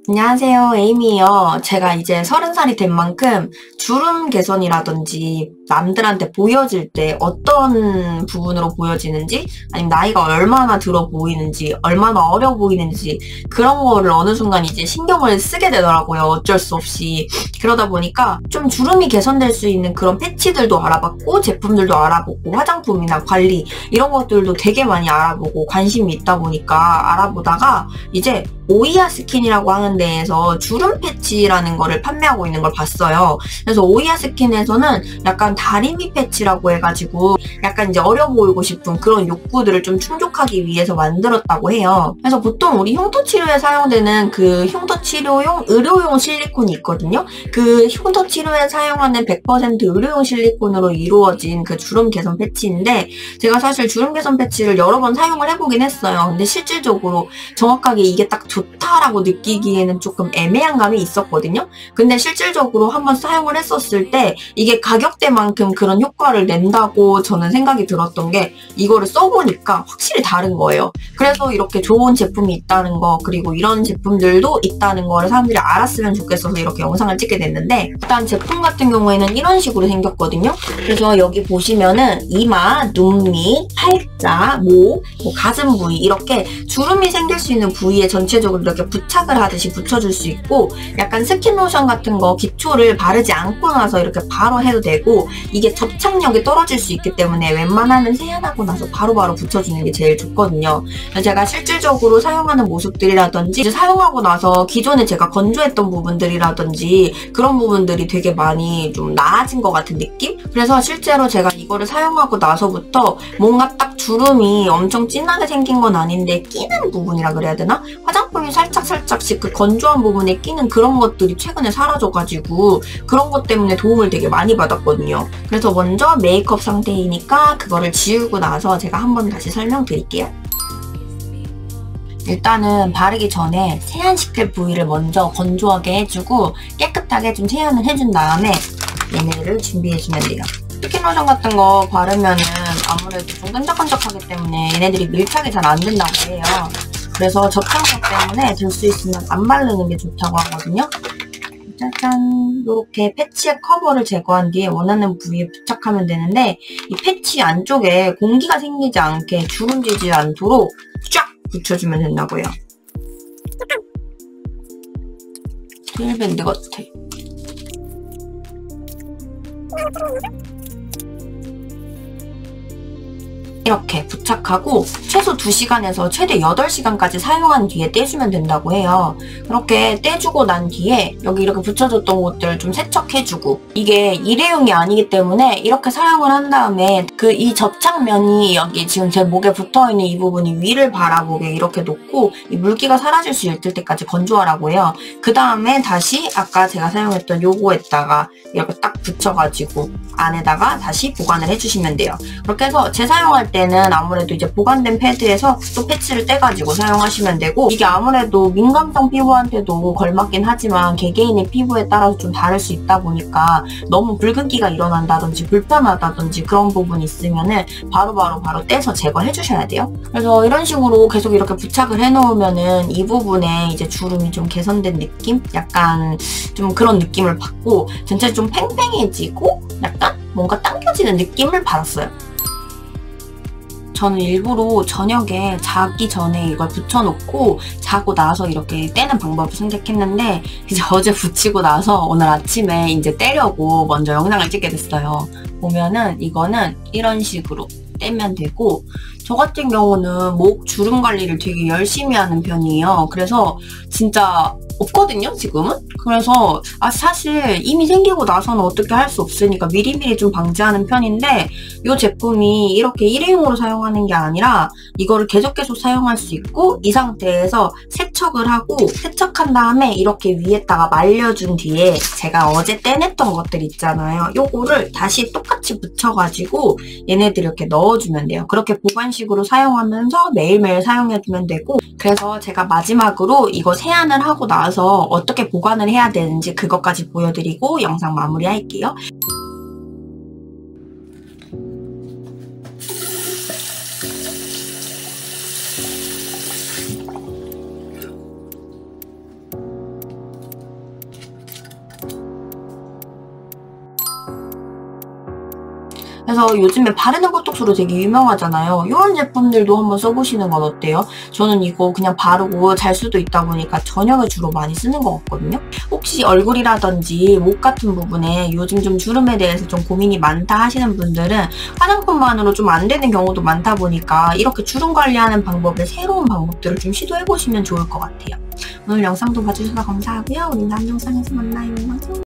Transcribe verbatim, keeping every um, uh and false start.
안녕하세요, 에이미예요. 제가 이제 서른 살이 된 만큼 주름 개선이라든지 남들한테 보여질 때 어떤 부분으로 보여지는지 아니면 나이가 얼마나 들어 보이는지 얼마나 어려 보이는지 그런 거를 어느 순간 이제 신경을 쓰게 되더라고요. 어쩔 수 없이. 그러다 보니까 좀 주름이 개선될 수 있는 그런 패치들도 알아봤고 제품들도 알아보고 화장품이나 관리 이런 것들도 되게 많이 알아보고 관심이 있다 보니까 알아보다가 이제 오이아 스킨이라고 하는 데에서 주름 패치라는 거를 판매하고 있는 걸 봤어요. 그래서 오이아 스킨에서는 약간 다리미 패치라고 해가지고 약간 이제 어려 보이고 싶은 그런 욕구들을 좀 충족하기 위해서 만들었다고 해요. 그래서 보통 우리 흉터 치료에 사용되는 그 흉터 치료용 의료용 실리콘이 있거든요. 그 흉터 치료에 사용하는 백 퍼센트 의료용 실리콘으로 이루어진 그 주름 개선 패치인데 제가 사실 주름 개선 패치를 여러 번 사용을 해보긴 했어요. 근데 실질적으로 정확하게 이게 딱 좋다라고 느끼기에는 조금 애매한 감이 있었거든요. 근데 실질적으로 한번 사용을 했었을 때 이게 가격대만큼 그런 효과를 낸다고 저는 생각이 들었던 게 이거를 써보니까 확실히 다른 거예요. 그래서 이렇게 좋은 제품이 있다는 거 그리고 이런 제품들도 있다는 거를 사람들이 알았으면 좋겠어서 이렇게 영상을 찍게 됐는데 일단 제품 같은 경우에는 이런 식으로 생겼거든요. 그래서 여기 보시면은 이마, 눈 밑, 팔자, 목, 뭐 가슴 부위 이렇게 주름이 생길 수 있는 부위에 전체적으로 이렇게 부착을 하듯이 붙여줄 수 있고 약간 스킨로션 같은 거 기초를 바르지 않고 나서 이렇게 바로 해도 되고 이게 접착력이 떨어질 수 있기 때문에 웬만하면 세안하고 나서 바로바로 붙여주는 게 제일 좋거든요. 제가 실질적으로 사용하는 모습들이라든지 이제 사용하고 나서 기존에 제가 건조했던 부분들이라든지 그런 부분들이 되게 많이 좀 나아진 것 같은 느낌? 그래서 실제로 제가 이거를 사용하고 나서부터 뭔가 딱 주름이 엄청 진하게 생긴 건 아닌데 끼는 부분이라 그래야 되나? 화장품이 살짝살짝씩 그 건조한 부분에 끼는 그런 것들이 최근에 사라져가지고 그런 것 때문에 도움을 되게 많이 받았거든요. 그래서 먼저 메이크업 상태이니까 그거를 지우고 나서 제가 한번 다시 설명드릴게요. 일단은 바르기 전에 세안시킬 부위를 먼저 건조하게 해주고 깨끗하게 좀 세안을 해준 다음에 얘네를 준비해주면 돼요. 스킨로션 같은 거 바르면은 아무래도 좀 끈적끈적하기 때문에 얘네들이 밀착이 잘 안 된다고 해요. 그래서 접착력 때문에 될 수 있으면 안 바르는 게 좋다고 하거든요. 짜잔! 이렇게 패치의 커버를 제거한 뒤에 원하는 부위에 부착하면 되는데 이 패치 안쪽에 공기가 생기지 않게 주름지지 않도록 쫙 붙여주면 된다고요. 힐밴드 같아. 이렇게 부착하고 최소 두 시간에서 최대 여덟 시간까지 사용한 뒤에 떼주면 된다고 해요. 그렇게 떼주고 난 뒤에 여기 이렇게 붙여줬던 곳들 좀 세척해주고 이게 일회용이 아니기 때문에 이렇게 사용을 한 다음에 그 이 접착면이 여기 지금 제 목에 붙어있는 이 부분이 위를 바라보게 이렇게 놓고 이 물기가 사라질 수 있을 때까지 건조하라고 해요. 그 다음에 다시 아까 제가 사용했던 요거에다가 이렇게 딱 붙여가지고 안에다가 다시 보관을 해주시면 돼요. 그렇게 해서 재사용할 때는 아무래도 이제 보관된 패드에서 또 패치를 떼가지고 사용하시면 되고 이게 아무래도 민감성 피부한테도 걸맞긴 하지만 개개인의 피부에 따라서 좀 다를 수 있다 보니까 너무 붉은기가 일어난다든지 불편하다든지 그런 부분이 있으면은 바로바로 바로 바로 떼서 제거해 주셔야 돼요. 그래서 이런 식으로 계속 이렇게 부착을 해놓으면은 이 부분에 이제 주름이 좀 개선된 느낌? 약간 좀 그런 느낌을 받고 전체 좀 팽팽해지고 약간 뭔가 당겨지는 느낌을 받았어요. 저는 일부러 저녁에 자기 전에 이걸 붙여놓고 자고 나서 이렇게 떼는 방법을 선택했는데 이제 어제 붙이고 나서 오늘 아침에 이제 떼려고 먼저 영상을 찍게 됐어요. 보면은 이거는 이런 식으로 떼면 되고 저 같은 경우는 목 주름 관리를 되게 열심히 하는 편이에요. 그래서 진짜 없거든요, 지금은? 그래서 아 사실 이미 생기고 나서는 어떻게 할 수 없으니까 미리미리 좀 방지하는 편인데 이 제품이 이렇게 일회용으로 사용하는 게 아니라 이거를 계속 계속 사용할 수 있고 이 상태에서 세척을 하고 세척한 다음에 이렇게 위에다가 말려준 뒤에 제가 어제 떼냈던 것들 있잖아요. 요거를 다시 똑같이 붙여가지고 얘네들 이렇게 넣어주면 돼요. 그렇게 보관식으로 사용하면서 매일매일 사용해주면 되고 그래서 제가 마지막으로 이거 세안을 하고 나서 어떻게 보관을 해야 되는지 그것까지 보여드리고 영상 마무리할게요. 그래서 요즘에 바르는 보톡스로 되게 유명하잖아요. 이런 제품들도 한번 써보시는 건 어때요? 저는 이거 그냥 바르고 잘 수도 있다 보니까 저녁에 주로 많이 쓰는 것 같거든요. 혹시 얼굴이라든지 목 같은 부분에 요즘 좀 주름에 대해서 좀 고민이 많다 하시는 분들은 화장품만으로 좀 안 되는 경우도 많다 보니까 이렇게 주름 관리하는 방법의 새로운 방법들을 좀 시도해보시면 좋을 것 같아요. 오늘 영상도 봐주셔서 감사하고요. 우리 다음 영상에서 만나요.